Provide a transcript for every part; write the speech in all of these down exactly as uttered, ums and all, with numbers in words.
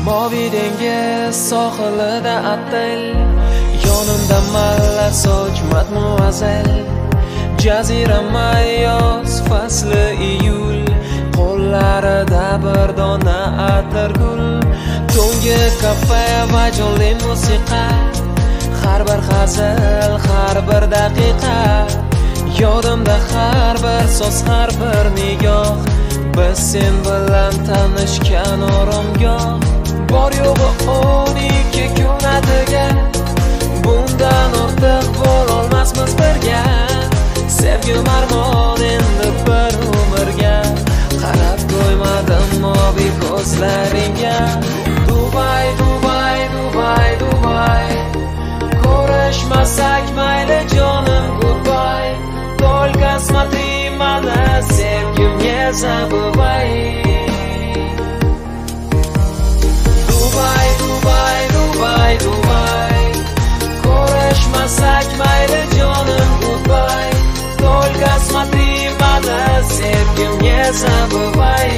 Moviy dengiz sohilida attel, yonimda malla soch matmuazel. Jazirama yoz fasli iyul, qo'llarida bir dona atirgul. Tungi kafe va jonli musiqa, har bir hazil, har bir daqiqa. Yodimda har bir so'z, har bir nigoh, biz sen bilan tanishgan oromgoh. Bor yo'g'i o'n ikki kun atiga, bundan ortiq bo'lolmasmiz birga. Sevgim armon endi bir umrga, qarab qo'ymadim moviy ko'zlaringga. Dubay, Dubay, Dubay, Dubay, ko'rishmasak mayli jonim, goodbye. Только смотри, mana sevgim, не забывай. Dubay, Dubay, Dubay, Dubay, ko'rishmasak mayli jonim, goodbye. Только смотри, mana sevgim, не забывай.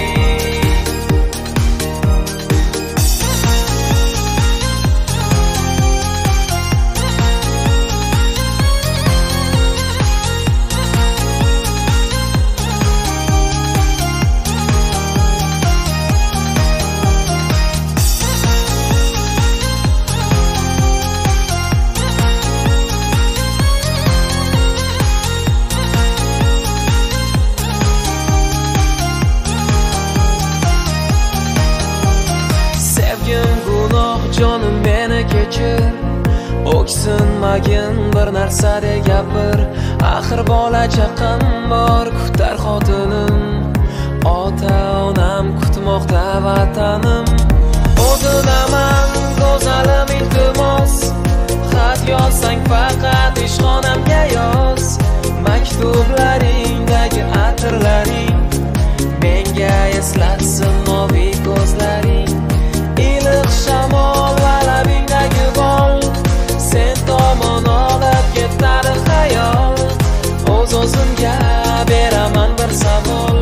Jonim meni kechir, o'ksinmagin bir narsada gapir. Axir bola chaqam bor, kutar xotinim, ota onam kutmoqda vatanim. O'zinaman go'zalim, iltimos, xat yozsang faqat ishxonamga yoz. Maktublaringdagi atirlaring menga eslatsin moviy ko'zlaring. Iliq shamol va labingdagi bol, sen tomon olib ketadi xayol. O'z-o'zimga beraman bir savol,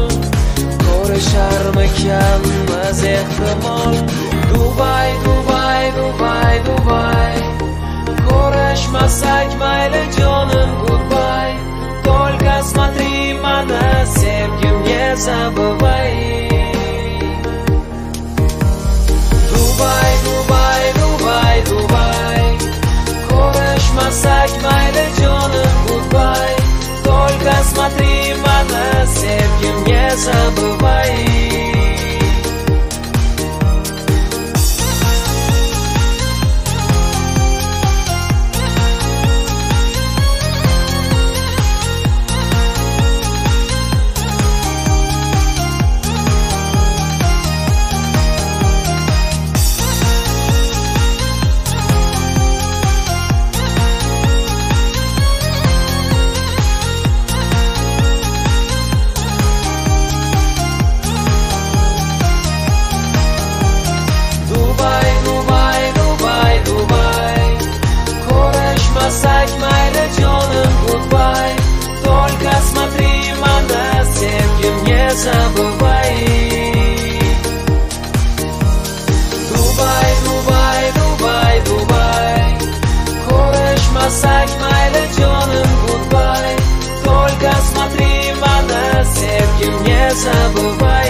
ko'risharmikanmiz ehtimol. Dubay, Dubay, Dubay, Dubay, ko'rishmasak mayli jonim, goodbye. Только смотри, mana sevgim, не забывай. Dubay, Dubay, Dubay, Dubay, ko'rishmasak mayli jonim, goodbye. Только смотри, mana sevgim, не забывай. Ko'rishmasak mayli jonim, goodbye. Только смотри, mana sevgim, не забывай. Dubay, Dubay, Dubay, Dubay, ko'rishmasak mayli jonim, goodbye. Только смотри, mana sevgim, не забывай.